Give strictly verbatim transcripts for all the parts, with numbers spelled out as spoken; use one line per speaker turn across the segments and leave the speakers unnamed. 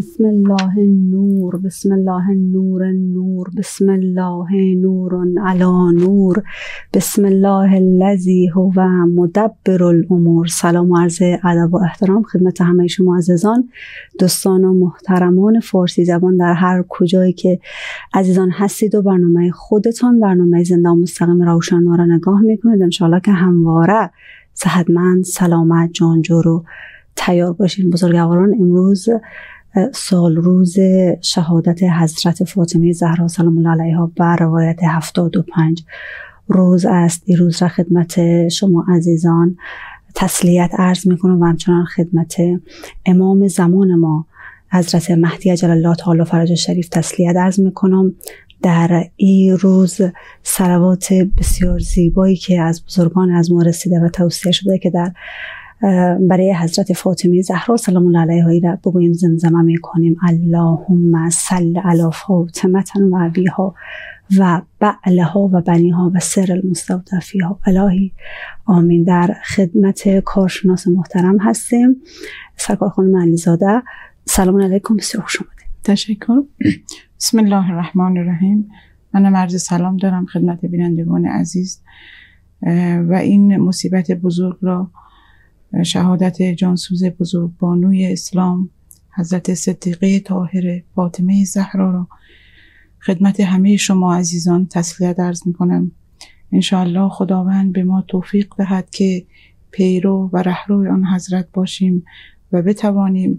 بسم الله النور، بسم الله النور النور، بسم الله نور علی نور، بسم الله الذی هو مدبر الامور. سلام و عرض ادب و احترام خدمت همه شما عزیزان، دوستان و محترمان فارسی زبان در هر کجایی که عزیزان هستید و برنامه خودتان، برنامه زنده و مستقیم روشنا را نگاه میکنید. انشاءالله که همواره صحتمند، سلامت، جانجو رو تیار باشین. بزرگواران، امروز سال روز شهادت حضرت فاطمه زهرا سلام الله علیها بر روایت هفتاد و پنج روز است. این روز را خدمت شما عزیزان تسلیت عرض میکنم و همچنان خدمت امام زمان ما حضرت مهدی عجل الله تعالی فرجه شریف تسلیت عرض میکنم. در این روز صلوات بسیار زیبایی که از بزرگان از ما رسیده و توصیه شده که در برای حضرت فاطمه زهرا سلام الله علیها را بگوییم، زمزمه میکنیم: اللهم صل علی فاطمه و ابیها و بعلها و بنیها و سر المستودعفیها. الهی آمین. در خدمت کارشناس محترم هستیم، سرکار خانم علیزاده. سلام علیکم، بسیار خوش آمدید.
تشکر. بسم الله الرحمن الرحیم. من عرض سلام دارم خدمت بینندگان عزیز و این مصیبت بزرگ را، شهادت جانسوز بزرگ بانوی اسلام حضرت صدیقه طاهره فاطمه زهرا را خدمت همه شما عزیزان تسلیت عرض می کنم. انشاءالله خداوند به ما توفیق دهد که پیرو و رهروی آن حضرت باشیم و بتوانیم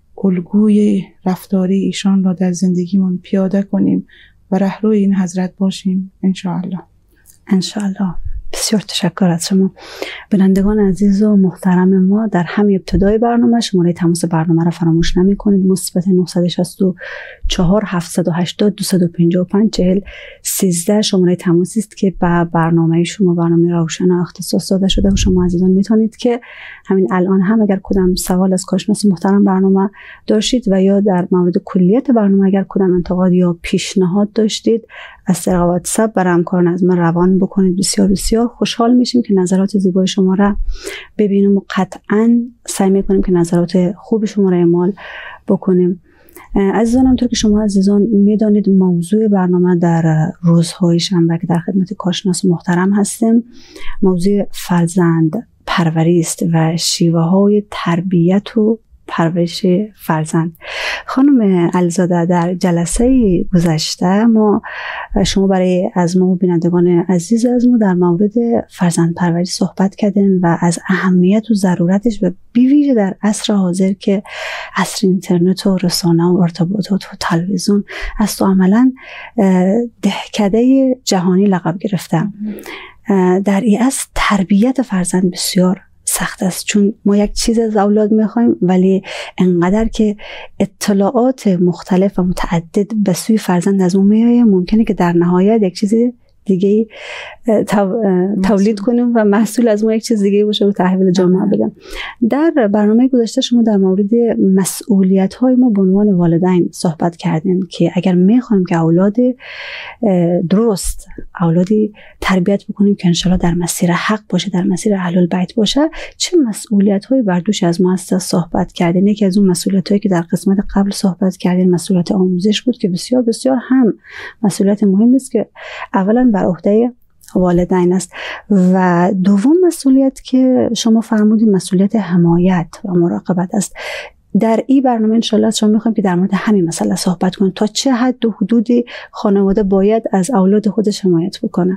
الگوی رفتاری ایشان را در زندگیمون پیاده کنیم و رهروی این حضرت باشیم انشاءالله.
انشاءالله. بسیار تشکر از شما. بینندگان عزیز و محترم ما، در همین ابتدای برنامه شماره تماس برنامه را فراموش نمی کنید: مثبت نه شش چهار هفت هشت صفر دو پنج پنج چهل سیزده شماره تماسی است که به برنامه شما، برنامه روشنا اختصاص داده شده و شما عزیزان میتونید که همین الان هم اگر کدام سوال از کارشناس محترم برنامه داشتید و یا در مورد کلیت برنامه اگر کدام انتقاد یا پیشنهاد داشتید از طریق واتساپ برای همکاران از ما روان بکنید. بسیار بسیار خوشحال میشیم که نظرات زیبای شما را ببینیم و قطعا سعی میکنیم که نظرات خوب شما را اعمال بکنیم. عزیزان، همطور که شما عزیزان میدانید موضوع برنامه در روزهای شنبه که در خدمت کارشناس محترم هستیم، موضوع فرزند پروری است و شیوه های تربیت و پرورش فرزند. خانم علیزاده، در جلسه گذشته ما شما برای از ما و بینندگان عزیز از ما در مورد فرزند پروری صحبت کردین و از اهمیت و ضرورتش و بی‌ویژه در عصر حاضر که عصر اینترنت و رسانه و ارتباطات و تلویزیون است و عملا دهکده جهانی لقب گرفته. در این عصر تربیت فرزند بسیار سخت است، چون ما یک چیز از اولاد میخوایم ولی انقدر که اطلاعات مختلف و متعدد به سوی فرزند از اون میآید ممکنه که در نهایت یک چیز دیگه تولید کنیم و محصول از ما یک چیز دیگه باشه و تحویل جامعه بدیم. در برنامه گذشته شما در مورد مسئولیت های ما به عنوان والدین صحبت کردین که اگر میخوایم که اولاد درست، اولادی تربیت بکنیم که انشالله در مسیر حق باشه، در مسیر اهل البیت باشه، چه مسئولیت های بر دوش از ما هست صحبت کردین. یکی از اون مسئولیت هایی که در قسمت قبل صحبت کردین مسئولیت آموزش بود که بسیار بسیار هم مسئولیت مهمی است که اولا بر عهده والدین است و دوم مسئولیت که شما فرمودید مسئولیت حمایت و مراقبت است. در این برنامه انشالله شما میخوایم که در مورد همین مسئله صحبت کنیم، تا چه حد و حدودی خانواده باید از اولاد خودش حمایت بکنه.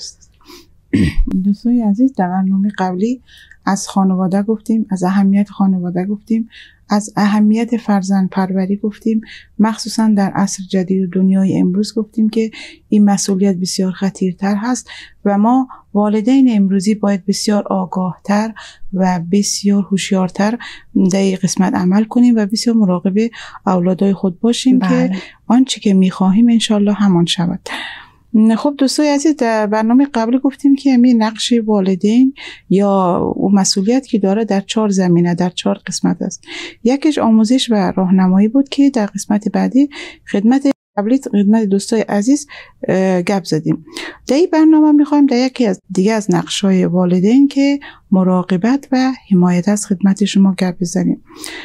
دوستای عزیز، در برنامه قبلی از خانواده گفتیم، از اهمیت خانواده گفتیم، از اهمیت فرزند پروری گفتیم، مخصوصا در عصر جدید و دنیای امروز گفتیم که این مسئولیت بسیار خطیرتر هست و ما والدین امروزی باید بسیار آگاهتر و بسیار هوشیارتر در این قسمت عمل کنیم و بسیار مراقب اولادای خود باشیم بله. که آنچه که میخواهیم انشالله همان شود. خب دوستای عزیز، در برنامه قبل گفتیم که همین نقش والدین یا او مسئولیت که داره در چهار زمینه، در چهار قسمت است. یکیش آموزش و راهنمایی بود که در قسمت بعدی خدمت قبلی خدمت دوستای عزیز گپ زدیم. در این برنامه میخوایم در یکی از دیگه از نقش‌های والدین که مراقبت و حمایت از خدمت شما گپ بزنیم.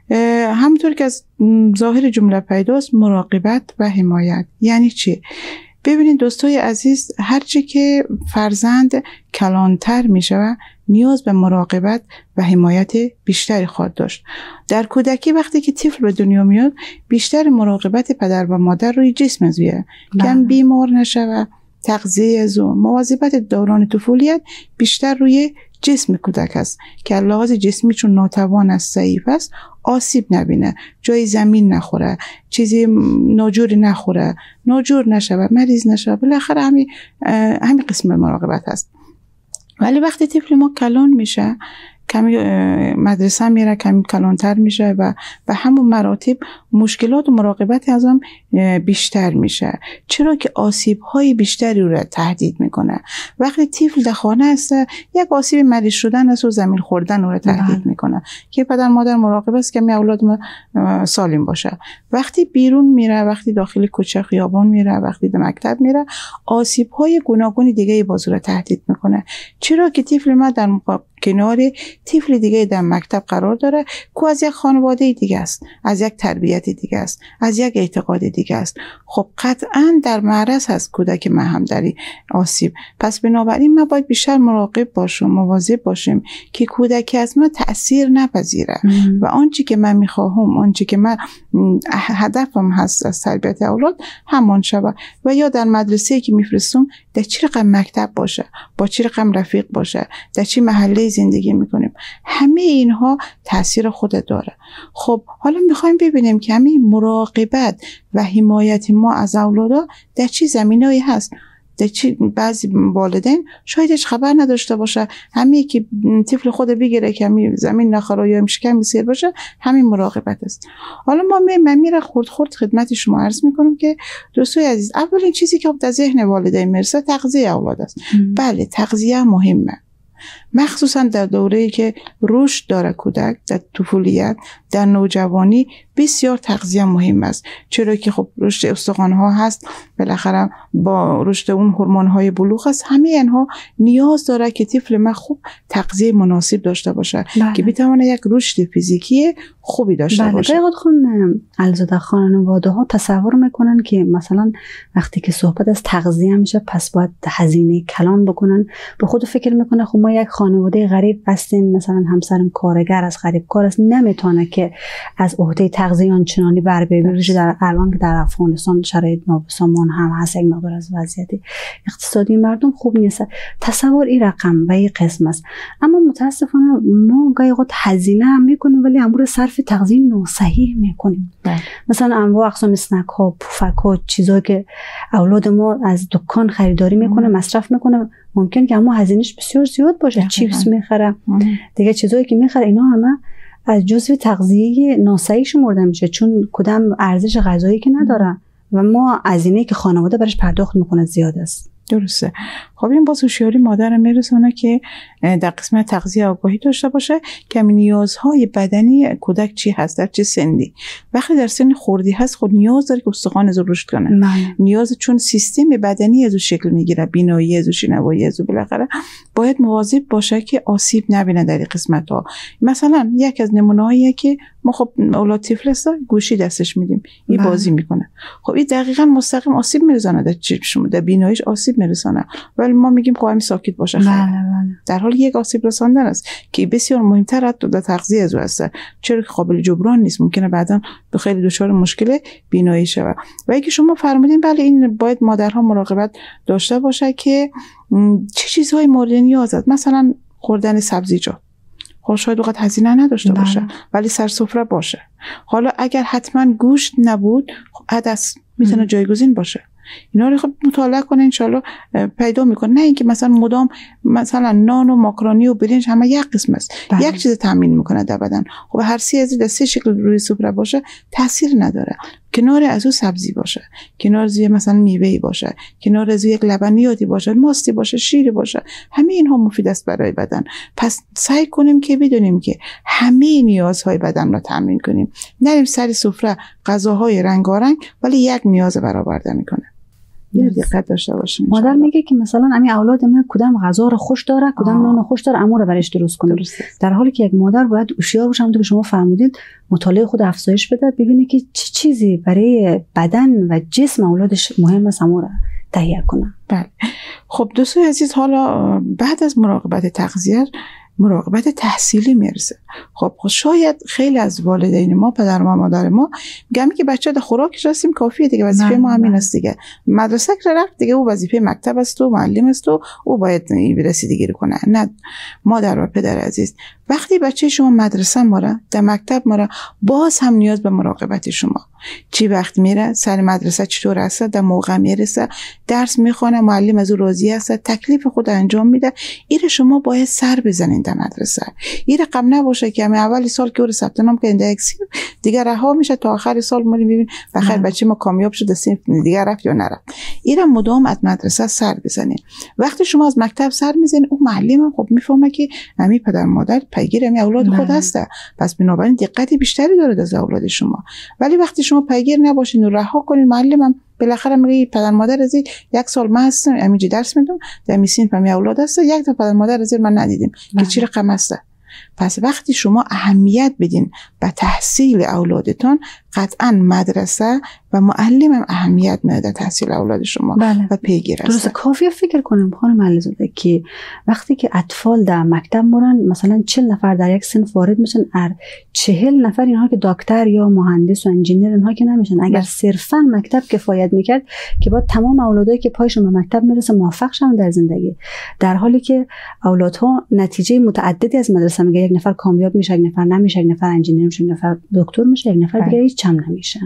همونطور که از ظاهر جمله پیداست، مراقبت و حمایت یعنی چی؟ ببینید دوستای عزیز، هرچی که فرزند کلانتر می شود نیاز به مراقبت و حمایت بیشتری خواهد داشت. در کودکی وقتی که طفل به دنیا میاد بیشتر مراقبت پدر و مادر روی جسم از ویه که بیمار نشوه، تغذیه از اون، مواظبت دوران طفولیت بیشتر روی جسم کودک است که لحاظ جسمی چون ناتوان است، ضعیف است، آسیب نبینه، جای زمین نخوره، چیزی ناجوری نخوره، ناجور نشوه، مریض نشوه. بالاخره همین همین قسم مراقبت هست. ولی وقتی طفل ما کلان میشه، کمی مدرسه میره، کمی کلانتر میشه و به همون مراتب مشکلات و مراقبت از هم بیشتر میشه. چرا که آسیب های بیشتری رو تهدید میکنه. وقتی طفل در خانه است یک آسیب مریض شدن است و زمین خوردن رو تهدید میکنه که پدر مادر مراقب است که می اولاد ما سالم باشه. وقتی بیرون میره، وقتی داخل کوچه خیابان میره، وقتی در مکتب میره، آسیب های گوناگون دیگه باز رو تهدید میکنه. چرا که طفل ما در کنار طفل دیگه در مکتب قرار داره که از یک خانواده دیگه است، از یک تربیت دیگه است، از یک اعتقاد دیگه است. خب قطعا در معرض هست کودک ما هم در آسیب. پس بنابراین ما باید بیشتر مراقب باشیم، مواظب باشیم که کودک از ما تأثیر نپذیره و آنچه که من میخواهم، آنچه که من هدفم هست از تربیت اولاد همان شود. و یا در مدرسه که میفرستم در چه رقم مکتب باشه، با چه رقم رفیق باشه، در چه محله زندگی میکنیم، همه اینها تاثیر خود داره. خب حالا میخوایم ببینیم که همین مراقبت و حمایت ما از اولادا در چه زمینه‌ای هست. در چه بعضی والدین شایدش خبر نداشته باشه، همین که طفل خود بگیره که همین زمین نخوره یا شکم بسیر باشه، همین مراقبت است. حالا ما من میره خورد خورد خدمت شما عرض میکنم که دوستای عزیز، اولین چیزی که در ذهن والدین میرسه تغذیه اولاد است. ام. بله تغذیه مهمه، مخصوصا در دوره‌ای که رشد داره کودک، در طفولیت، در نوجوانی بسیار تغذیه مهم است. چرا که خب رشد استخوان‌ها هست، بالاخره با رشد اون هورمون‌های بلوغ است، همه اینها نیاز داره که طفل ما خوب تغذیه مناسب داشته باشه. بله. که بتونه یک رشد فیزیکی خوبی داشته
بله.
باشه.
بله خانم الزاده، خانواده‌ها تصور میکنن که مثلا وقتی که صحبت از تغذیه میشه پس باید هزینه کلان بکنن. به خود فکر میکنه خب ما یک خانواده غریب هستیم، مثلا همسرم کارگر است، غریب کار است، نمیتونه که از عهده تغذیه آنچنانی بر بگیره. در الان که در افغانستان شرایط نابسامان هم هست، یک مقدار از وضعیت اقتصادی مردم خوب نیست. تصور این رقم و این قسم است. اما متاسفانه ما گاهی اوقات هزینه هم میکنیم ولی امور صرف تغذیه ناصحیح میکنیم. مثلا انواع اقسام اسنک ها، پوفک ها، چیزایی که اولاد ما از دکان خریداری میکنه، مصرف میکنه، ممکن که اما هزینهش بسیار زیاد باشه. چیپس میخره، دیگه چیزایی که میخره، اینا همه از جزو تغذیه ناصحیح شمرده میشه، چون کدام ارزش غذایی که نداره و ما هزینه‌ای که خانواده برش پرداخت میکنه زیاد است.
درسته. خب این باز هوشیاری مادر میرسونه که در قسمت تغذیه آگاهی داشته باشه که نیازهای بدنی کودک چی هست، در چه سنی. وقتی در سن خردی هست خود نیاز داره که استخوان از رشد کنه. مم. نیاز، چون سیستم بدنی از شکل میگیره، بینایی از شنوایی از، بالاخره باید مواظب باشه که آسیب نبینه در این قسمت ها. مثلا یک از نمونه‌هایی که ما خب اولاد طفل است گوشی دستش میدیم، این بازی میکنه. خب این دقیقاً مستقیم آسیب میرسونه در چشم، در بیناییش آسیب میرسونه، ولی ما میگیم قائم ساکت باشه.
بله بله.
در حالی یک آسیب رساندن است که بسیار مهمتر است در تغذیه از او است، چرا که قابل جبران نیست، ممکنه بعداً به خیلی دچار مشکل بینایی شود. و اینکه شما فرمودین بله این باید مادرها مراقبت داشته باشه که چه چیزهای مورد نیاز است. مثلا خوردن سبزیجات، خب شاید وقت هزینه نداشته بله. باشه ولی سر سفره باشه. حالا اگر حتما گوشت نبود، خب عدس میتونه جایگزین باشه. اینا رو خب مطالعه کنه، انشالله پیدا میکنه. نه اینکه مثلا مدام مثلا نان و ماکارونی و برنج همه یک قسم است، بله. یک چیز تامین میکنه در بدن. خب هر سی از این سه شکل روی سفره باشه تاثیر نداره. کنار از او سبزی باشه، کنار از مثلا میوه‌ای باشه، کنار از یک لبنیاتی باشه، ماستی باشه، شیر باشه، همه اینها مفید است برای بدن. پس سعی کنیم که بدونیم که همه نیازهای بدن را تامین کنیم. نریم سر سفره غذاهای رنگارنگ ولی یک نیاز برآورده میکنه. این دقت داشته باشیم.
مادر میگه که مثلا امی اولاد من کدام غذا رو خوش داره، کدام نان خوش داره، امور برش درست کنه. در حالی که یک مادر باید هوشیار باشه، همونطور که شما فرمودید، مطالعه خود افزایش بده، ببینه که چه چیزی برای بدن و جسم اولادش مهم است، امور تهیه کنه.
بله. خب دوستان عزیز، حالا بعد از مراقبت تغذیه مراقبت تحصیلی میرسه. خب شاید خیلی از والدین ما، پدر و مادر ما میگن که بچه در خوراکش هستیم کافیه دیگه، وظیفه ما همین است دیگه، مدرسه که رفت دیگه او وظیفه مکتب است و معلم است و او باید رسیدگی کنه. نه مادر و پدر عزیز، وقتی بچه شما مدرسه ماره، در مکتب ماره، باز هم نیاز به مراقبت شما. چی وقت میره، سر مدرسه چطور است، در موقع میرسه، درس میخونه، معلم از او راضی است، تکلیف خود انجام میده. این شما باید سر بزنید در مدرسه. این رقم نباشه که همین اول سال که او ثبت نام کنه در یک سال دیگه رها میشه تا آخر سال ما ببین بخیر بچه ما کامیاب شده، صنف دیگه رفت یا نرفت. این مدام از مدرسه سر بزنید. وقتی شما از مکتب سر میزنید، اون معلم هم خب میفهمه که همین پدر مادر پیگیر همین اولاد خود هسته، پس بنابراین دقت بیشتری داره از اولاد شما. ولی وقتی شما پیگیر نباشین و رها کنین، معلم هم بالاخره میگه پدر مادر از یک سال من هستم همینجا درس میدم، در میسین فهمی اولاد هست، یک تا پدر مادر از من ندیدیم که چی رقم است. پس وقتی شما اهمیت بدین به تحصیل اولادتان، قطعا مدرسه و معلم هم اهمیت میده در تحصیل اولاد شما.
بله.
و پیگیر است.
درست. کافیه فکر کنیم خانم علیزاده که وقتی که اطفال در مکتب مورن، مثلا چهل نفر در یک صنف وارد میشن، ار چهل نفر اینها که دکتر یا مهندس و انجینیر اینها که نمیشن. اگر صرفا مکتب کفایت میکرد که با تمام اولادایی که پایشون به مکتب میرسه موفق شون در زندگی، در حالی که اولادها نتیجه متعددی از مدرسه میگه، یک نفر کامیاب میشه، یک نفر نمیشه، یک نفر انجینیر میشه، یک نفر دکتر میشه، یک نفر دیگه هیچ هم نمیشه.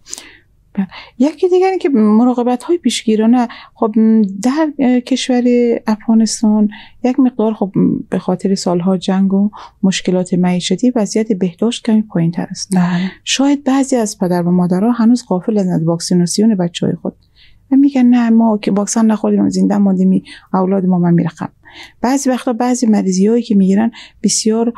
یکی دیگه اینه که مراقبت های پیشگیرانه. خب در کشور افغانستان یک مقدار خب به خاطر سالها جنگ و مشکلات معیشتی وضعیت بهداشت کمی پایین تر است. شاید بعضی از پدر و مادرها هنوز غافل از واکسیناسیون بچهای خود و میگن نه ما که واکسن نخوردیم زنده ماندیم، اولاد ما من میرخم. بعضی وقتا بعضی مریضی هایی که میگیرن بسیار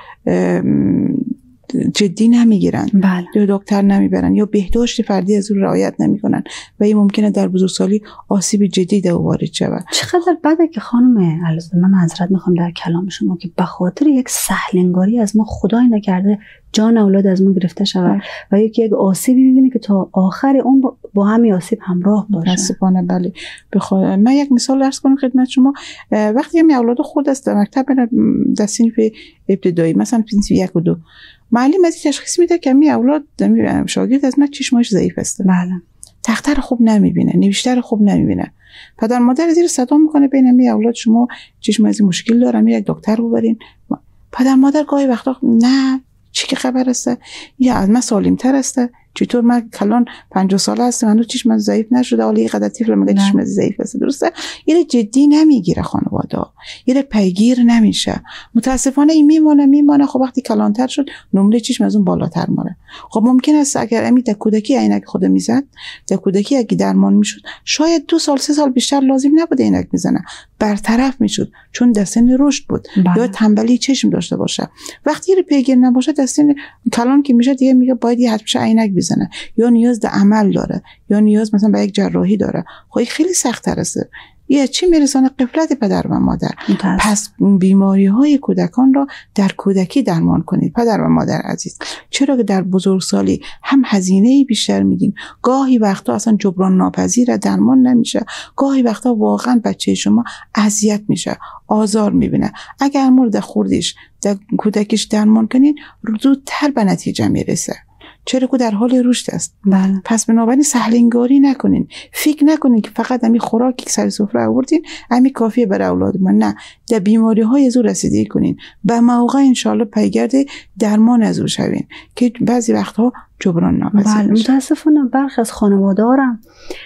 جدی نمیگیرن.
بله.
یا دکتر نمیبرن یا بهداشت فردی از اون رعایت نمیکنن و این ممکنه در بزرگسالی آسیب جدی در وارد شود.
چقدر بده که خانم علیزاده، من معذرت میخوام در کلام شما، که به خاطر یک سهلنگاری از ما خدای نکرده جان اولاد از ما گرفته شود و یکی یک آسیبی ببینه که تا آخر اون با همین آسیب همراه باشه.
متاسفانه بله. بخوام من یک مثال عرض کنم خدمت شما. وقتی همین اولاد خود است در مکتب در صنف ابتدایی، مثلا صنف یک و دو، معلم از تشخیص میده که می اولاد شاگرد از من چشمش ضعیف است.
بله.
تخته رو خوب نمیبینه، نوشته رو خوب نمیبینه. پدر مادر زیر صدا میکنه بین می اولاد شما چشم از مشکل داره، می یک دکتر ببرین. پدر مادر گاهی وقتا نه چی که خبر است، یا از من سالم تر است، چطور من کلان پنجاه ساله هستم هنوز چشم ضعیف نشده، ولی قدر طفل میگه چشم ضعیف است. درسته؟ اینو جدی نمیگیره خانواده، اینو پیگیر نمیشه. متاسفانه این میمونه میمونه خب وقتی کلانتر شد نمره چشم از اون بالاتر ماره. خب ممکن است اگر امی در کودکی عینک خود میزد، در کودکی اگه درمان میشد، شاید دو سال سه سال بیشتر لازم نبوده عینک بزنه، برطرف میشد چون در سن رشد بود. بله. یا تنبلی چشم داشته باشه. وقتی رو پیگیر نباشه در سن کلان که میشه دیگه میگه باید یه حتما عینک بزنه، یا نیاز به عمل داره، یا نیاز مثلا به یک جراحی داره. خب خیلی سخت تر است. یه چی میرسانه غفلت پدر و مادر. متاسف. پس بیماری های کودکان را در کودکی درمان کنید پدر و مادر عزیز، چرا که در بزرگسالی هم هزینه بیشتر میدین، گاهی وقتا اصلا جبران ناپذیر درمان نمیشه، گاهی وقتا واقعا بچه شما اذیت میشه، آزار میبینه. اگر مورد خوردیش در کودکیش درمان کنین زودتر به نتیجه میرسه، چرا که در حال رشد است.
بله.
پس بنابراین سهلنگاری نکنین، فکر نکنین که فقط همین خوراکی که سر سفره آوردین همین کافیه برای اولاد ما. نه، در بیماری های از او رسیدگی کنین، به موقع انشالله پیگرد درمان از او شوین که بعضی وقتها جبران ناپذیر
بله.
میشه.
متاسفانه برخی از خانواده‌ها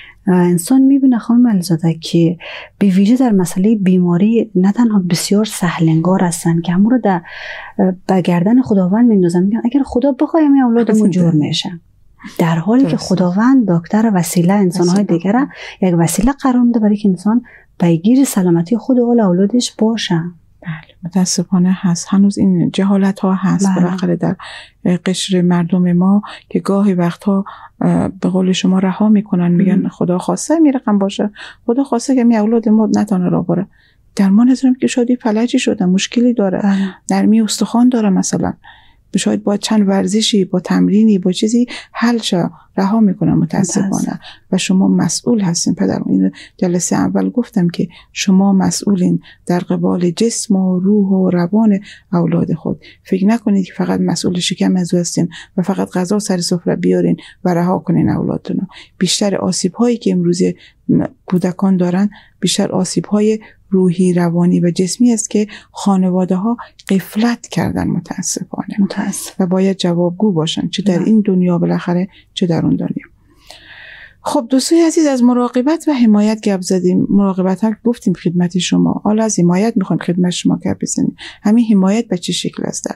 انسان میبینه خانم علیزاده که به ویژه در مسئله بیماری نه تنها بسیار سهلنگار هستن که همون رو در بگردن خداوند میندازن، میگن اگر خدا بخواد همین اولادمون جور میشه، در حالی که خداوند دکتر وسیله انسانهای دیگره یک وسیله قرار میده برای که انسان پیگیر سلامتی خود و اولادش باشه.
بله متاسفانه هست، هنوز این جهالت ها هست بالاخره در قشر مردم ما که گاهی وقتها به قول شما رها میکنن، میگن خدا خواسته می رقم باشه، خدا خواسته که می اولاد ما نتانه را بره. در ما نظرم که شادی فلجی شده، مشکلی داره، نرمی استخوان داره، مثلا شاید با چند ورزشی، با تمرینی، با چیزی حل شه، رها میکنن متاسفانه. و شما مسئول هستین پدر. این جلسه اول گفتم که شما مسئولین در قبال جسم و روح و روان اولاد خود. فکر نکنید که فقط مسئول شکم از هستین و فقط غذا سر سفره بیارین و رها کنین اولادتون. بیشتر آسیب هایی که امروز کودکان دارن بیشتر آسیب های روحی، روانی و جسمی است که خانواده ها غفلت کردن متاسفانه.
متاسف.
و باید جوابگو باشن، چه در این دنیا بالاخره چه در اون دنیا. خب دوستای عزیز، از مراقبت و حمایت گپ زدیم. مراقبت ها گفتیم خدمت شما، حالا از حمایت میخوایم خدمت شما گپ بزنیم. همین حمایت به چه شکل است؟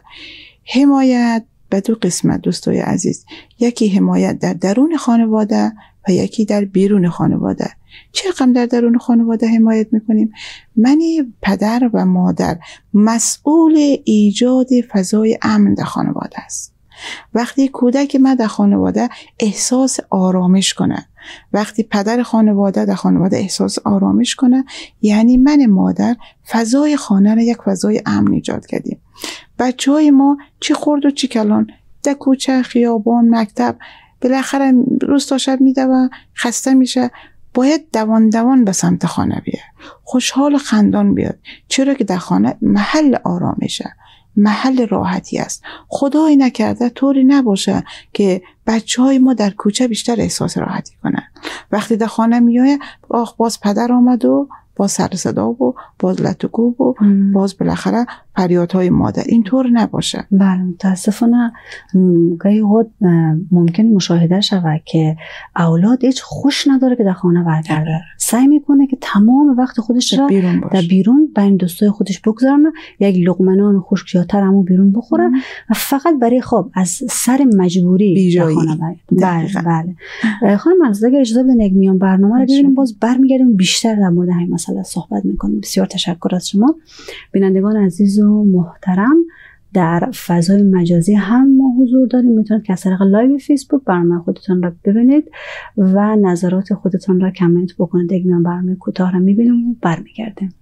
حمایت به دو قسمت دوستای عزیز، یکی حمایت در درون خانواده و یکی در بیرون خانواده. چه رقم در درون خانواده حمایت میکنیم؟ من پدر و مادر مسئول ایجاد فضای امن در خانواده است. وقتی کودک من در خانواده احساس آرامش کنه، وقتی پدر خانواده در خانواده احساس آرامش کنه، یعنی من مادر فضای خانه را یک فضای امن ایجاد کردیم. بچه های ما چی خورد و چی کلان در کوچه، خیابان، مکتب، بالاخره روز تا شب میده و خسته میشه، باید دوان دوان به سمت خانه بیاد، خوشحال خندان بیاد. چرا که در خانه محل آرامشه، محل راحتی است. خدای نکرده طوری نباشه که بچه های ما در کوچه بیشتر احساس راحتی کنن. وقتی در خانه میایه آخ باز پدر آمد و باز سر صدا و باز لطکوب و باز بالاخره فریادهای مادر. اینطور نباشه.
بله متاسفانه گاهی اوقات ممکن مشاهده شود که اولاد هیچ خوش نداره که در خانه برگرده، سعی میکنه که تمام وقت خودش را
بیرون
در بیرون بین دوستای خودش بگذارونه، یک لقمه نان خشک یا ترمو بیرون بخوره و فقط برای خواب از سر مجبوری در خانه برگرده. بله بله. خانم عزیز اگر اجازه بدین یک میان برنامه رو ببینیم، باز برمیگردیم بیشتر در مورد همین مسئله صحبت میکنیم. بسیار تشکر از شما بینندگان عزیز و محترم. در فضای مجازی هم ما حضور داریم، میتونید که از طریق لایو فیسبوک برنامه خودتون را ببینید و نظرات خودتون را کامنت بکنید. یک میان برنامه کوتاه را میبینیم و برمیگردیم.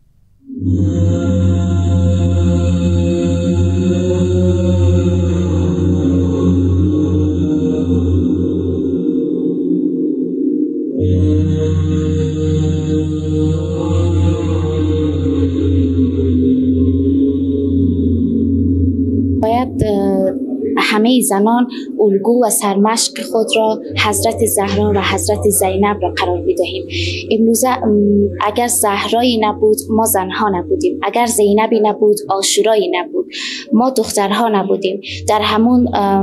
همه زنان الگو و سرمشق خود را حضرت زهرا و حضرت زینب را قرار بدهیم. امروز اگر زهرایی نبود ما زنها نبودیم، اگر زینبی نبود عاشورایی نبود، ما دخترها نبودیم. در همون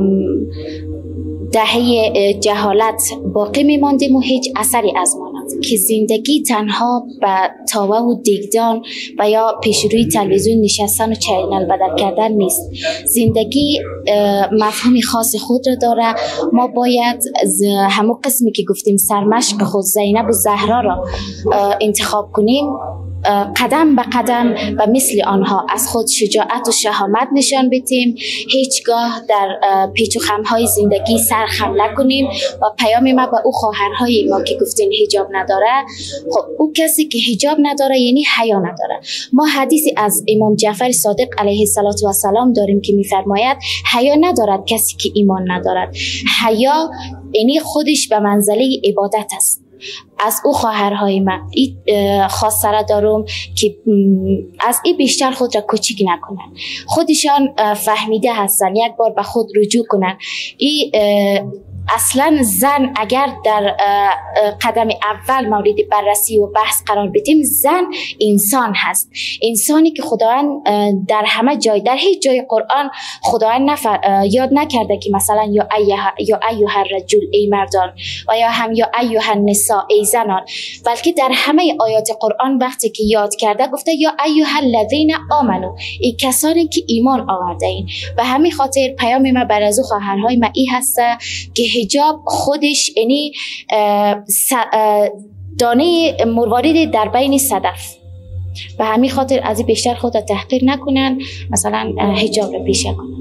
دهه جهالت باقی میماندیم و هیچ اثری از ما نداشت که زندگی تنها به تاوه و دیگدان و یا پیش روی تلویزیون نشستن و چینل بدل کردن نیست. زندگی مفهومی خاص خود را داره. ما باید همون قسمی که گفتیم سرمشق خود زینب و زهرا را انتخاب کنیم، قدم به قدم و مثل آنها از خود شجاعت و شهامت نشان بدیم، هیچگاه در پیچ و خمهای زندگی سر خم نکنیم. و پیام ما به او خواهرهای ما که گفتین حجاب نداره، خب او کسی که حجاب نداره یعنی حیا نداره. ما حدیثی از امام جعفر صادق علیه السلام داریم که میفرماید حیا ندارد کسی که ایمان ندارد. حیا یعنی خودش به منزله عبادت است. از او خواهرهای من این خواسته را دارم که از این بیشتر خود را کوچیک نکنن، خودشان فهمیده هستن، یک بار به خود رجوع کنن. این اصلا زن اگر در قدم اول مورد بررسی و بحث قرار بدیم، زن انسان هست، انسانی که خداوند در همه جای، در هیچ جای قرآن خداوند نفر یاد نکرده که مثلا یا ایها یا ایها الرجل ای مردان و یا هم یا ایها النساء ای زنان، بلکه در همه آیات قرآن وقتی که یاد کرده گفته یا ایها الذین آمنو، ای کسانی که ایمان آورده این. به همین خاطر پیام ما بر از خواهرهای ما ای هست که حجاب خودش یعنی دانه مروارید در بین صدف، به همین خاطر از این بیشتر خود را تحقیر نکنن، مثلا حجاب را پیشه کنن.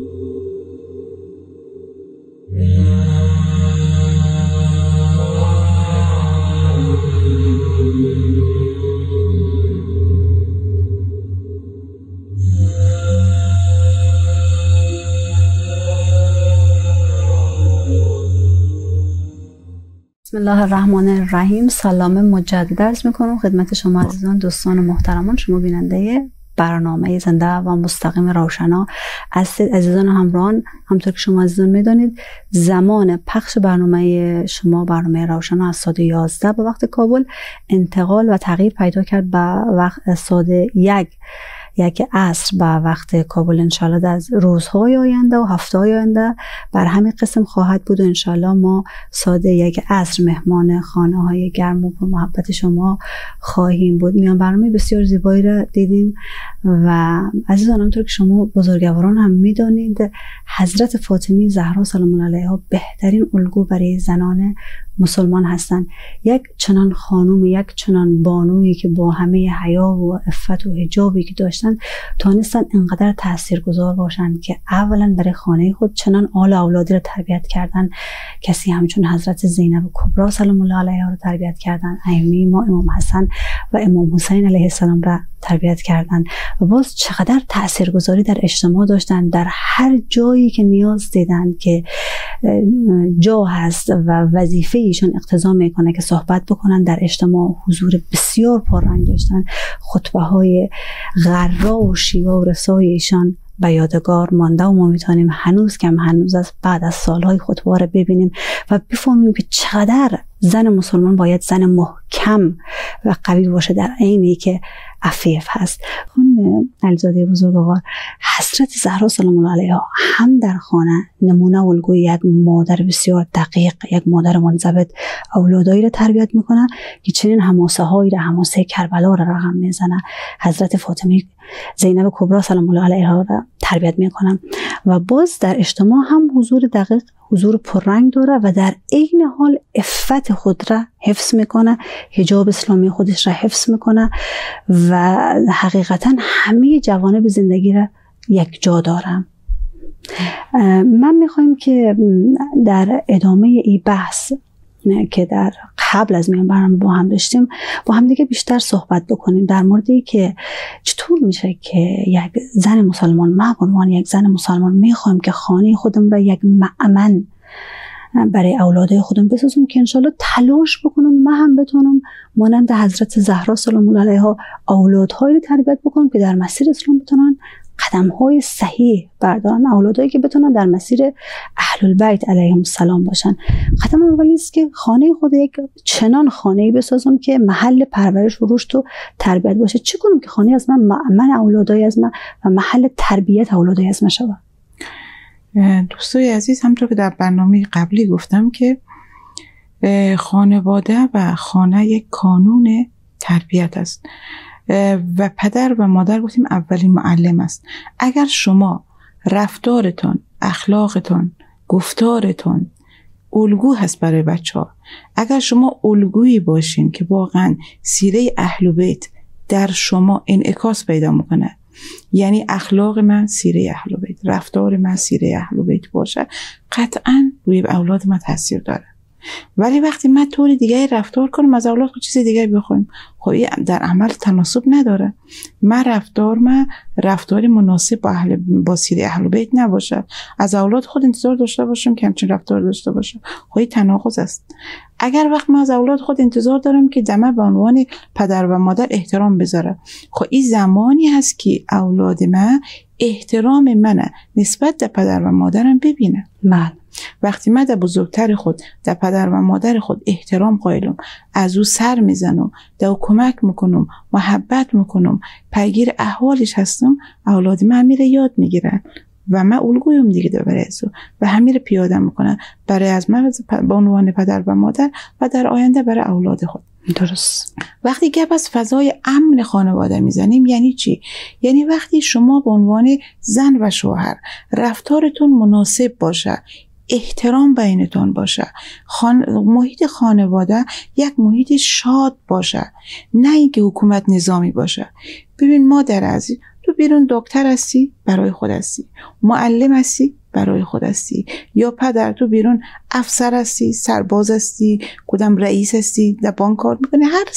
بسم الله الرحمن الرحیم. سلام مجدد عرض میکنم خدمت شما عزیزان، دوستان و محترمان، شما بیننده برنامه زنده و مستقیم روشنا هستید. عزیزان و همراهان، همطور که شما عزیزان میدانید زمان پخش برنامه شما، برنامه روشنا، از ساعت یازده به وقت کابل انتقال و تغییر پیدا کرد به وقت ساعت یک یک عصر به وقت کابل. انشالله در روزهای آینده و هفته‌های آینده بر همین قسم خواهد بود و انشالله ما ساعت یک عصر مهمان خانه های گرم و پر محبت شما خواهیم بود. میان برنامه بسیار زیبایی را دیدیم و عزیزان، همونطور که شما بزرگواران هم میدانید حضرت فاطمی زهرا سلام الله علیها بهترین الگو برای زنان مسلمان هستند. یک چنان خانم، یک چنان بانویی که با همه حیا و عفت و حجابی که داشتن تانستن انقدر تاثیرگذار باشند که اولا برای خانه خود چنان آل اولادی را تربیت کردن، کسی همچون حضرت زینب کبرا سلام الله علیها را تربیت کردن، ائمه ما امام حسن و امام حسین علیه السلام را تربیت کردن و باز چقدر تاثیرگذاری در اجتماع داشتن. در هر جایی که نیاز دیدن که جا هست و وظیفه ایشون اقتضا میکنه که صحبت بکنن، در اجتماع حضور بسیار پررنگ داشتن. خطبه های غرا و شیوه و رسای ایشان به یادگار مانده و ما میتونیم هنوز کم هنوز از بعد از سالهای خطبه رو ببینیم و بفهمیم که چقدر زن مسلمان باید زن محکم و قوی باشه در عینی که عفیف هست. خانم علیزاده بزرگوار، حضرت زهرا سلام الله علیها هم در خانه نمونه و الگوی یک مادر بسیار دقیق، یک مادر منضبط اولادایی را تربیت میکنه که چنین حماسه هایی را، حماسه کربلا را رقم میزنه. حضرت فاطمه زینب کبرا سلام الله علیها را تربیت میکنه و باز در اجتماع هم حضور دقیق، حضور پررنگ داره و در عین حال عفت خود را حفظ میکنه، حجاب اسلامی خودش را حفظ میکنه و حقیقتا همه جوانب زندگی را یک جا داره. من میخوایم که در ادامه این بحث که در قبل از میان برنامه با هم داشتیم با هم دیگه بیشتر صحبت بکنیم در موردی که چطور میشه که یک زن مسلمان، ما به عنوان یک زن مسلمان میخوایم که خانه خودم را یک مأمن برای اولادای خودم بسازم که انشالله تلاش بکنم من هم بتونم مانند حضرت زهرا سلام الله علیها اولادهایی رو تربیت بکنم که در مسیر اسلام بتونن قدم‌های صحیح بردارن، اولادایی که بتونن در مسیر اهل البیت علیهم السلام باشن. قدم اولی است که خانه خود یک چنان خانه‌ای بسازم که محل پرورش و رشد و تربیت باشه. چی کنم که خانه از من مأمن اولادای از من و محل تربیت اولادای از من شود؟
دوستای عزیز، همونطور که در برنامه قبلی گفتم که خانواده و خانه یک کانون تربیت است و پدر و مادر گفتیم اولین معلم است. اگر شما رفتارتون، اخلاقتون، گفتارتون الگو هست برای بچه ها، اگر شما الگویی باشین که واقعا سیره اهل بیت در شما انعکاس پیدا میکنه، یعنی اخلاق من سیره اهل بیت، رفتار من سیره اهل بیت باشه، قطعا روی اولاد من تاثیر داره. ولی وقتی من طور دیگه رفتار کنم از اولاد خود چیز دیگه بخوایم، خب در عمل تناسب نداره. من رفتار من رفتاری مناسب با اهل با سیره اهل بیت نباشه، از اولاد خود انتظار داشته باشم که همچین رفتار داشته باشه، خب این تناقض است. اگر وقت من از اولاد خود انتظار دارم که دمه به عنوان پدر و مادر احترام بذاره، خب این زمانی هست که اولاد من احترام منه نسبت به پدر و مادرم ببینه.
بله.
وقتی من در بزرگتر خود، در پدر و مادر خود احترام قائلم، از او سر میزنم، در او کمک میکنم، محبت میکنم، پیگیر احوالش هستم، اولاد من میره یاد میگیرن و من الگویم دیگه برای از او و همین رو پیاده میکنن برای از من به عنوان پدر و مادر و در آینده برای اولاد خود.
درست.
وقتی گپ از فضای امن خانواده میزنیم یعنی چی؟ یعنی وقتی شما به عنوان زن و شوهر رفتارتون مناسب باشه، احترام بینتون باشه، خان... محیط خانواده یک محیط شاد باشه، نه اینکه حکومت نظامی باشه. ببین مادر عزیز، تو بیرون دکتر هستی برای خود هستی، معلم هستی برای خود هستی، یا پدر تو بیرون افسر هستی، سرباز هستی، کدام رئیس هستی، در بانک کار میکنی، هر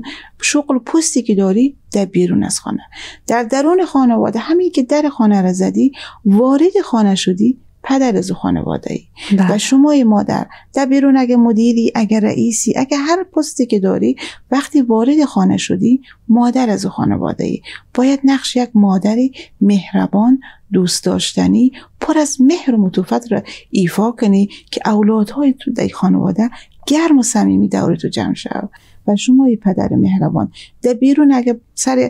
شغل پستی که داری در بیرون از خانه. در درون خانواده همین که در خانه را زدی، وارد خانه شدی، پدر از خانواده ای. و شمای مادر در بیرون اگه مدیری، اگه رئیسی، اگه هر پستی که داری، وقتی وارد خانه شدی، مادر از خانواده ای. باید نقش یک مادری مهربان، دوست داشتنی، پر از مهر و مطوفت را ایفا کنی که اولادهای تو در خانواده گرم و صمیمی دور تو جمع شود. و شما ای پدر مهربان در بیرون اگه سر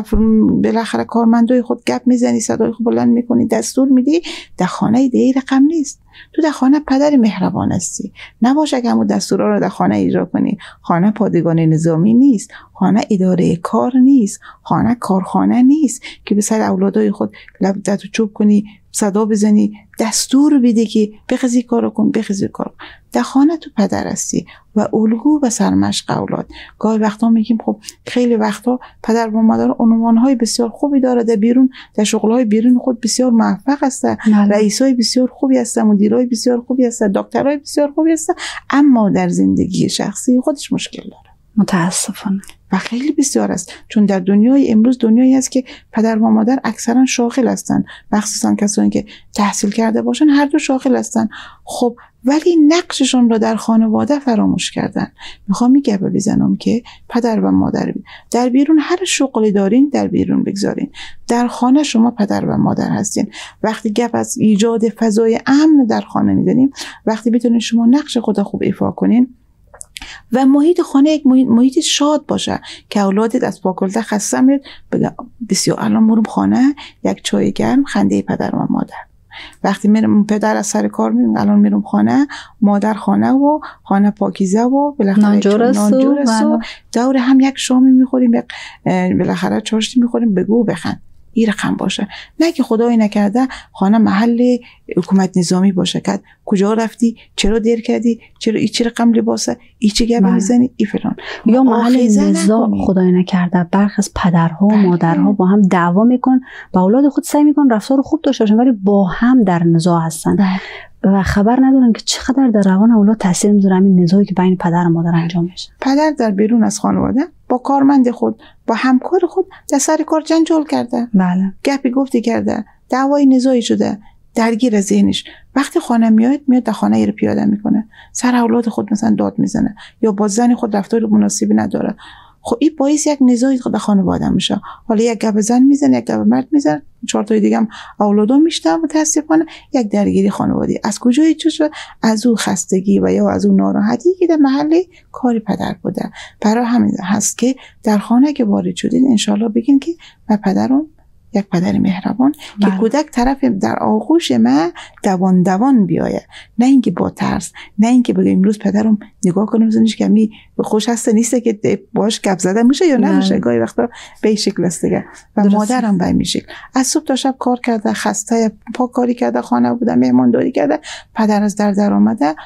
بالاخره کارمندای خود گپ میزنی، صدای خود بلند میکنی، دستور میدی، در خانه دیگه رقم نیست. تو در خانه پدر مهربان هستی. نباشه که همون دستورا رو در خانه اجرا کنی. خانه پادگان نظامی نیست، خانه اداره کار نیست، خانه کارخانه نیست که به سر اولادای خود لب دتو چوب کنی، صدا بزنی، دستور بدی که بخزی کارو کن، بخزی کارو. در خانه تو پدر هستی و الگو و سرمشق اولاد. گاهی وقتا میگیم خب خیلی وقتا پدر و مادر عنوانهای بسیار خوبی داره، در بیرون در شغلهای بیرون خود بسیار موفق هستن، رئیسای بسیار خوبی هستن، مدیرای بسیار خوبی هستن، دکترای بسیار خوبی هستن، اما در زندگی شخصی خودش مشکل داره.
متاسفانه.
و خیلی بسیار است، چون در دنیای امروز دنیایی است که پدر و مادر اکثرا شاغل هستند، مخصوصا کسانی که تحصیل کرده باشن هر دو شاغل هستند. خب ولی نقششون رو در خانواده فراموش کردن. میخوام میگه بزنم که پدر و مادر بید. در بیرون هر شغلی دارین در بیرون بگذارین، در خانه شما پدر و مادر هستین. وقتی گپ از ایجاد فضای امن در خانه میزنیم، وقتی بتونین شما نقش خود خوب ایفا کنین و محیط خانه یک محیط, محیط شاد باشه که اولادت از پاکلده خسته میاد بگه بسیار الان میرم خانه، یک چای گرم، خنده پدر و مادر. وقتی میرم پدر از سر کار میرم، الان میرم خانه، مادر خانه و خانه پاکیزه و بالاخره نانجورس و دور هم یک شامی میخوریم، یک بالاخره چاشتی میخوریم، بگو بخند. این رقم باشه، نه که خدای نکرده خانه محل حکومت نظامی باشه که کجا رفتی، چرا دیر کردی، چرا این چی رقم لباسه، این چی گپ میزنی، این فلان.
یا محل نزاع خدای نکرده برخی از پدرها و مادرها با هم دعوا میکن، با اولاد خود سعی میکن رفتار خوب داشته باشن ولی با هم در نزاع هستن و خبر ندارن که چقدر در روان اولاد تاثیر میذاره همین نزاعی که بین پدر و مادر انجام میشه.
پدر در بیرون از خانواده با کارمند خود، با همکار خود در سر کار جنجال کرده،
بله،
گپی گفتی کرده، دعوای نزاعی شده، درگیر ذهنش. وقتی خانه میاد میاد در خانه ای رو پیاده میکنه، سر اولاد خود مثلا داد میزنه یا با زن خود رفتار مناسبی نداره. خب این باعث یک نزاعی در خانواده میشه. حالا یک گپ زن میزنه، یک گپ مرد میزنه، چهار تا دیگه هم اولادا میشته، متاسفانه یک درگیری خانوادگی. از کجا چه شد؟ از اون خستگی و یا از اون ناراحتی که در محل کاری پدر بوده. برای همین هست که در خانه که وارد شدین انشالله بگین که و پدرم یک پدر مهربان که کودک طرف در آغوش من دوان دوان بیایه، نه اینکه با ترس، نه اینکه بگه امروز پدرم نگاه کنم بزنیش که می خوش هسته نیسته که باش گپ زده میشه یا نمیشه. گاهی وقتا به این شکل است دیگه. و درست. مادرم به این شکل از صبح تا شب کار کرده، خسته، پاک کاری کرده، خانه بوده، مهمانداری کرده، پدر از در در آمده،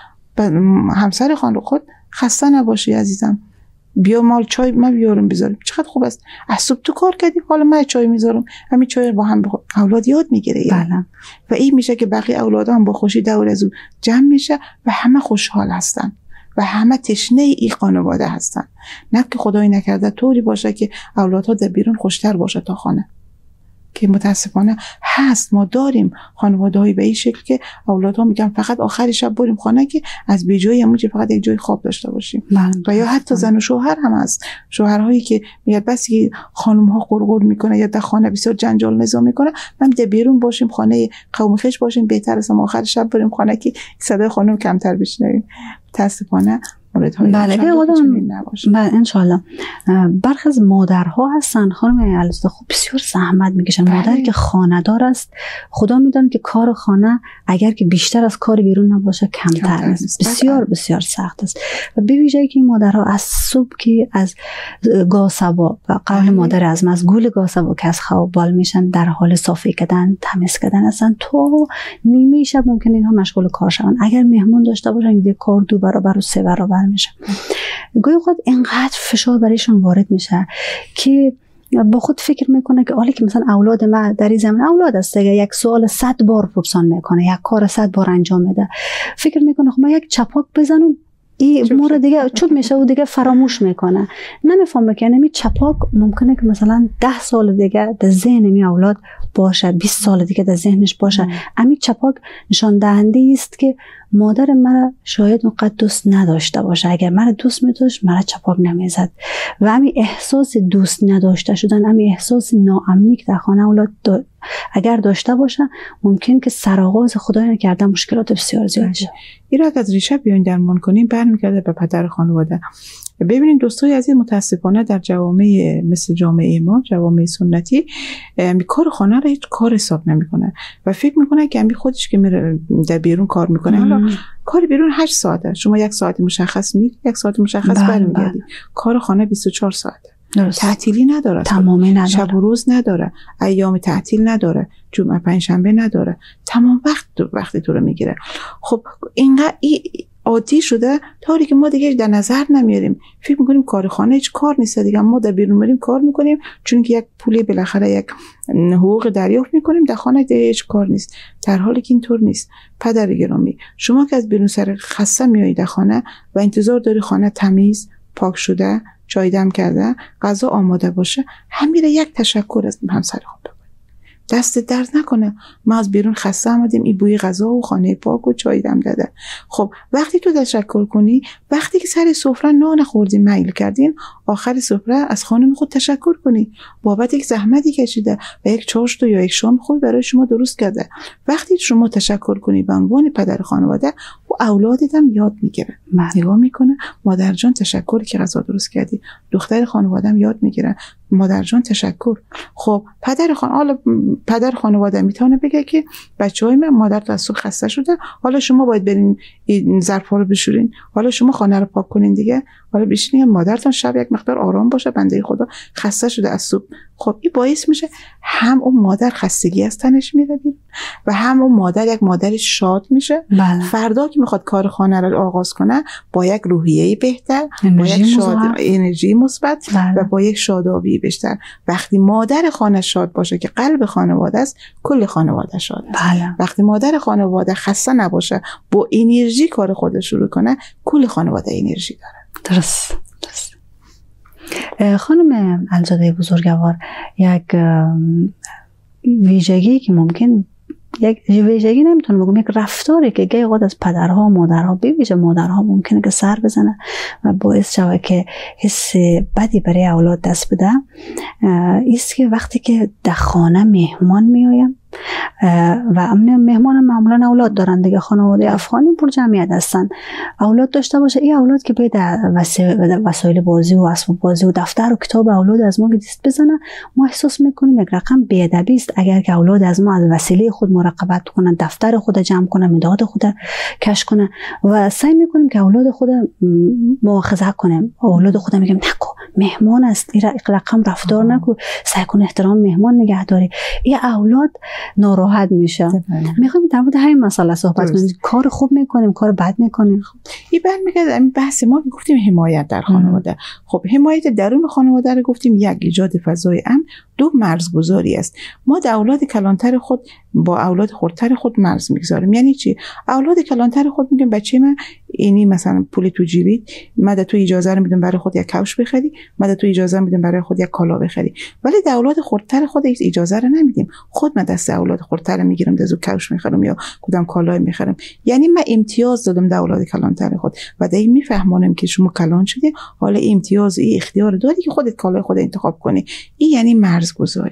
همسر خانه خود خسته نباشی عزیزم، بیا مال چای من بیارم بذارم، چقدر خوب است، از صبح تو کار کردی حالا من چای میذارم، همین چای با هم بخور. اولاد یاد میگیره
بله.
و این میشه که بقیه اولاد هم با خوشی دور از اون جمع میشه و همه خوشحال هستن و همه تشنه ای خانواده هستن. نه که خدای نکرده طوری باشه که اولادها در بیرون خوشتر باشه تا خانه، که متاسفانه هست. ما داریم خانواده‌ای به این شکل که اولادها میگن فقط آخر شب بریم خانه که از بیجایی همون فقط یک جای خواب داشته باشیم. و یا حتی زن و شوهر هم هست، شوهرهایی که میگن بس که خانم‌ها قرقر میکنه یا در خانه بسیار جنجال نظام میکنه، من در بیرون باشیم، خانه قوم خویش باشیم، بهتر است ما آخر شب بریم خانه که صدای خانم کمتر بشنویم. متاسفانه موردهای
بله بله انشالله. برخی از مادرها هستن خانم علیزاده خوب بسیار زحمت میکشن. بله. مادر که خانه‌دار است خدا میدونه که کار خانه اگر که بیشتر از کار بیرون نباشه کمتر است. بسیار بله. بسیار سخت است و به ویژه که این مادرها از صبح که از گاسبا و قول بله. مادر از از گول گاسبا که از خواب بال میشن در حال صافی کردن تمیز کردن هستن تو نیمه شب ممکن اینها مشغول کار شون. اگر مهمان داشته باشن دیگه کار دو برابر و سه برابر میشه. گاهی اوقات اینقدر فشار برایشون وارد میشه که با خود فکر میکنه که حالا که مثلا اولاد ما در این زمین اولاد است دیگه یک سوال صد بار پرسان میکنه یک کار صد بار انجام میده فکر میکنه خب من یک چپاک بزنم این مورد دیگه چوب میشه و دیگه فراموش میکنه. نمیفهمه که نمی چپاک ممکنه که مثلا ده سال دیگه در ذهن می اولاد باشه بیست سال دیگه در ذهنش باشه. امی چپاک نشان دهنده است که مادر مرا شاید اونقدر دوست نداشته باشه. اگر مرا دوست می‌داشت مرا چپاک نمیزد. و همین احساس دوست نداشته شدن، همین احساس ناامنی که در خانه اولاد دا اگر داشته باشه ممکن که سرآغاز خدای نکرده مشکلات بسیار زیاد شه.
این را از ریشه بیاین درمان کنیم برمیگرده به پدر خانواده. ببینید دوستای عزیز متاسفانه در جوامع مثل جامعه ما جوامع سنتی کار خانه را هیچ کار حساب نمیکنه و فکر میکنه که امی خودش که میره در بیرون کار میکنه. حالا کار بیرون هشت ساعته شما یک ساعت مشخص میری یک ساعت مشخص برمیگردی. کار خانه بیست و چهار ساعته. درست. تعطیلی نداره
تمامی نداره
شب و روز نداره ایام تعطیل نداره جمعه پنجشنبه نداره تمام وقت وقتی تو رو میگیره. خب اینقدر ای عادی شده طوری که ما دیگه در نظر نمیاریم فکر میکنیم کار خانه هیچ کار نیست دیگه ما در بیرون میریم کار میکنیم چون که یک پولی بالاخره یک حقوق دریافت میکنیم در خانه دیگه هیچ کار نیست در حالی که اینطور نیست. پدر گرامی شما که از بیرون سر خسته میایید در خانه و انتظار داری خانه تمیز پاک شده چای دم کرده غذا آماده باشه همین یک تشکر از همسر خود بکنید دست درد نکنه ما از بیرون خسته آمدیم این بوی غذا و خانه پاک و چای دم داده. خب وقتی تو تشکر کنی وقتی که سر سفره نان خوردین میل کردین آخر سفره از خانم خود تشکر کنی بابت یک زحمتی کشیده و یک چاشت یا یک شام خوب برای شما درست کرده. وقتی شما تشکر کنی به عنوان پدر خانواده و اولادت هم یاد میگیره نگاه میکنه مادر جان تشکر که غذا درست کردی دختر خانواده هم یاد میگیره مادر جان تشکر. خب پدر خان حالا پدر خانواده میتونه بگه که بچهای من مادر تو از صبح خسته شده حالا شما باید برین این ظرفا رو بشورین حالا شما خانه رو پاک کنین دیگه حالا بشینین مادرتون شب یک مقدار آرام باشه بنده خدا خسته شده از صبح. خب این باعث میشه هم اون مادر خستگی از تنش میره بیرون و هم اون مادر یک مادر شاد میشه.
بله.
فردا که میخواد کار خانه رو آغاز کنه با یک روحیه بهتر با یک شاد انرژی مثبت و با یک شادابی بیشتر. وقتی مادر خانه شاد باشه که قلب خانواده است کل خانواده شاد است.
بله.
وقتی مادر خانواده خسته نباشه با انرژی کار خودش شروع کنه کل خانواده انرژی داره.
درست درست. خانم علیزاده بزرگوار یک ویژگی که ممکن یک ویژگی نمیتونم بگم یک رفتاری که گاهی اوقات از پدرها و مادرها به ویژه مادرها ممکنه که سر بزنه و باعث شوه که حس بدی برای اولاد دست بده است که وقتی که در خانه مهمان میایم و امن مهمان معمولا اولاد دارن دیگه خانواده افغانی پر جمعیت هستن اولاد داشته باشه این اولاد که باید وسایل بازی و اسباب بازی و دفتر و کتاب اولاد از ما که دست بزنه ما احساس میکنیم یک رقم بی‌ادبی است اگر که اولاد از ما از وسیله خود مراقبت کنن دفتر خود جمع کنن مداد خود کش کنن و سعی میکنیم که اولاد خود مؤاخذه کنیم اولاد خود میگیم نکو مهمان است این رقم رفتار نکو سعی کن احترام مهمان نگه داری این اولاد ناراحت میشه. میخوام در مورد همین مسئله صحبت کنیم کار خوب میکنیم کار بد میکنیم.
این برمیگرده بحث ما گفتیم حمایت در خانواده. خب حمایت درون خانواده رو گفتیم یک ایجاد فضای امن دو مرزگذاری است. ما در اولاد کلانتر خود با اولاد خردتر خود مرز میگذاریم. یعنی چی؟ اولاد کلانتر خود میگیم بچه من اینی مثلا پول تو جیبید مده تو اجازه رو میدم برای خود یک کفش بخری مده تو اجازه میدم برای خود یک کالا بخری ولی در اولاد خردتر خود اجازه رو نمیدیم خود من دست اولاد خردتر میگیرم دزو کفش میخرم یا کدام کالای میخرم یعنی من امتیاز دادم در اولاد کلانتر خود و دیگه میفهمونم که شما کلان شدی حالا امتیاز ای اختیار داری که خودت کالای خود انتخاب کنی این یعنی مرزگذاری.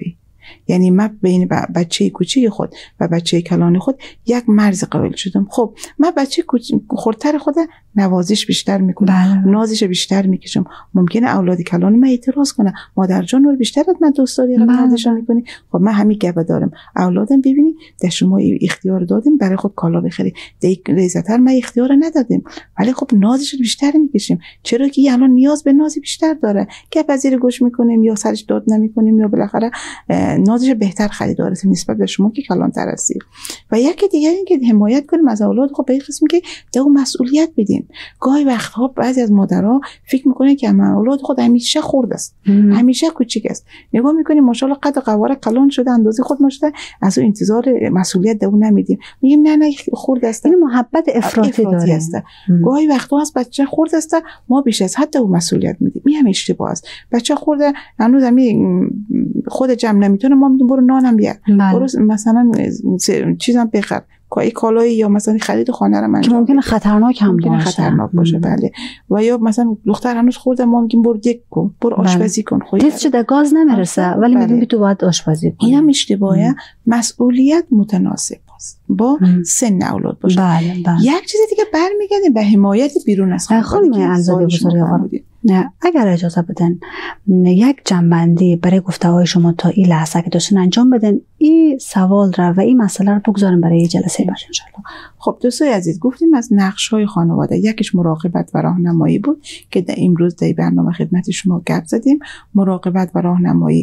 یعنی من بین بچه کوچیک خود و بچه کلان خود یک مرز قائل شدم. خب من بچه خردتر خود نوازش بیشتر میکنم، نازش بیشتر میکشم. ممکنه اولاد کلان من اعتراض کنه، مادر جان رو بیشتر از من دوست داری نازش میکنی. خب من همین گپا دارم، اولادم ببینی در شما اختیار دادیم برای خود کالا بخری، دیگه ریزتر من اختیار ندادیم، ولی خب نازش بیشتر میکشیم. چرا که الان نیاز به ناز بیشتر داره، گپ زیر گوش میکنیم یا سرش داد نمیکنیم یا بالاخره نازش بهتر خریداره نسبت به شما که کلانتر هستید. و یکی دیگه این که حمایت کنیم از اولاد. خب به این قسم که دو مسئولیت بدیم. گاهی وقتها بعضی از مادرها فکر میکنه که اولاد خود همیشه خرد است، همیشه کوچیک است. نگاه میکنیم ماشاءالله قد قواره کلان شده، اندازه خود ما شده، از اون انتظار مسئولیت دو نمیدیم. میگیم نه نه خرد است،
این محبت افراطی داره
است. گاهی وقتها از بچه خرد است ما بیش از حد او مسئولیت میدیم. این هم اشتباه است. بچه خرد هنوز همین خود جمع نمیتونه، ما میگیم برو نانم بیار، برو مثلا چیزام بخر، کای کالایی یا مثلا خرید خانه رو من
که ممکنه خطرناک هم باشه،
خطرناک باشه. بله. و یا مثلا دختر هنوز خورده، ما میگیم برو دیک کن، برو آشپزی کن. خودت
دست شده گاز نمیرسه ولی
بله.
میگیم تو باید آشپزی کنی.
اینم اشتباهه. مسئولیت متناسب است با ام. سن اولاد باشه.
بله بله.
یک چیز دیگه برمیگردیم به حمایت بیرون از
خانواده. خانم الزاده بزرگوار، نه اگر اجازه بدن یک جنبندی برای گفته‌های شما تا این لحظه که داشتن انجام بدن، این سوال را و این مسئله رو بگذاریم برای جلسه بعد ان شاء الله.
خب دوستای عزیز، گفتیم از نقش‌های خانواده، یکیش مراقبت و راهنمایی بود که در امروز در برنامه خدمت شما گپ زدیم. مراقبت و راهنمایی،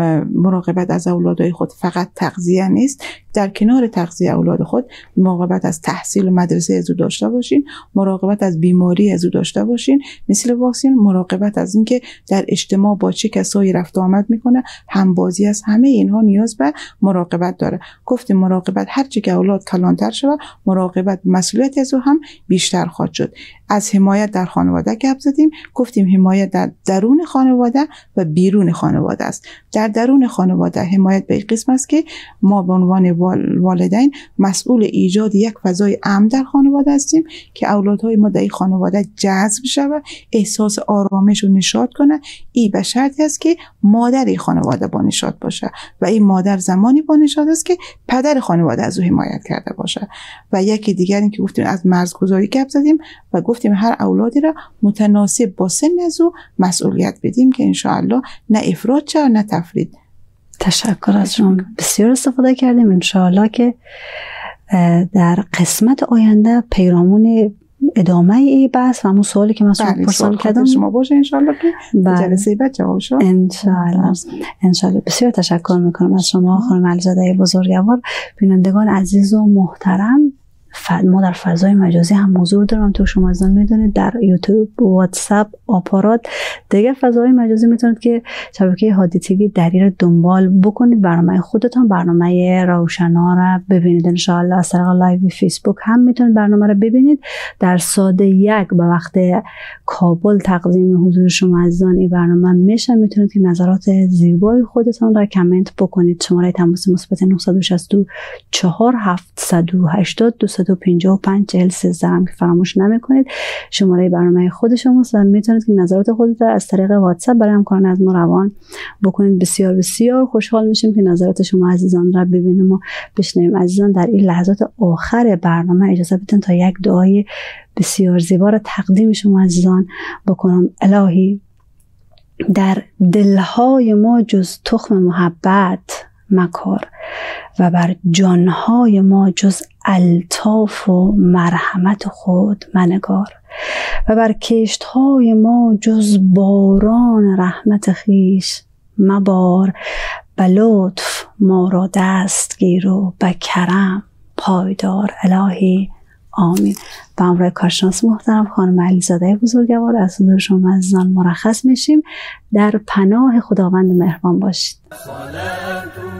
مراقبت از اولادای خود فقط تغذیه نیست، در کنار تغذیه اولاد خود مراقبت از تحصیل مدرسه از او داشته باشین، مراقبت از بیماری از او داشته باشین، مثل واکسن، مراقبت از اینکه در اجتماع با چه کسایی رفت و آمد میکنه، همبازی از همه اینها نیاز به مراقبت داره. گفتیم مراقبت هر چه که اولاد کلانتر شود، مراقبت مسئولیت از او هم بیشتر خواهد شد. از حمایت در خانواده گپ زدیم، گفتیم حمایت در درون خانواده و بیرون خانواده است. در درون خانواده حمایت به قسم است که ما به عنوان والدین مسئول ایجاد یک فضای امن در خانواده هستیم که اولادهای ما در این خانواده جذب شود، احساس آرامش و نشاط کنه. این به شرطی است که مادر این خانواده با نشاط باشه و این مادر زمانی با نشاط است که پدر خانواده از او حمایت کرده باشه. و یکی دیگر این که گفتیم از مرزگذاری گپ زدیم و گفتیم هر اولادی را متناسب با سن از او مسئولیت بدیم که انشاءالله نه افراط شه نه تفرید.
تشکر از شما، بسیار استفاده کردیم. انشاءالله که در قسمت آینده پیرامون ادامه ای بحث و همون سوالی که من پرسان کردم
شما باشه انشاءالله که جلسه بعد جواب شد
انشاءالله. انشاءالله. بسیار تشکر میکنم از شما خانم الزاده بزرگوار. بینندگان عزیز و محترم، ما در فضای مجازی هم حضور دارم، تو شما از میدونید در یوتیوب، واتساپ، آپارات، دیگه فضای مجازی میتونید که شبکه هادی تیوی دری رو دنبال بکنید، برنامه خودتون، برنامه روشنا رو ببینید. ان شاء الله از طریق لایو فیسبوک هم میتونید برنامه رو ببینید. در ساده یک به وقت کابل تقدیم حضور شما عزیزان این برنامه میشه. میتونید که نظرات زیبای خودتون رو کامنت بکنید. شماره تماس مثبت نه شش چهار هفت هشت صفر دو دو پنج پنج چهل سیزده هم که فراموش نمیکنید. شماره برنامه خود شماست و میتونید که نظرات خودتون از طریق واتساپ برای همکاران از ما روان بکنید. بسیار بسیار خوشحال میشیم که نظرات شما عزیزان را ببینیم و بشنویم. عزیزان در این لحظات آخر برنامه اجازه بدین تا یک دعای بسیار زیبا را تقدیم شما عزیزان بکنم. الهی، در دلهای ما جز تخم محبت مکار و بر جانهای ما جز الطاف و مرحمت خود منگار و بر کشتهای ما جز باران رحمت خیش مبار. به لطف ما را دستگیر و به کرم پایدار. الهی آمین. با همراه کارشناس محترم خانم علیزاده بزرگوار از حضور شما عزیزان مرخص میشیم. در پناه خداوند مهربان باشید.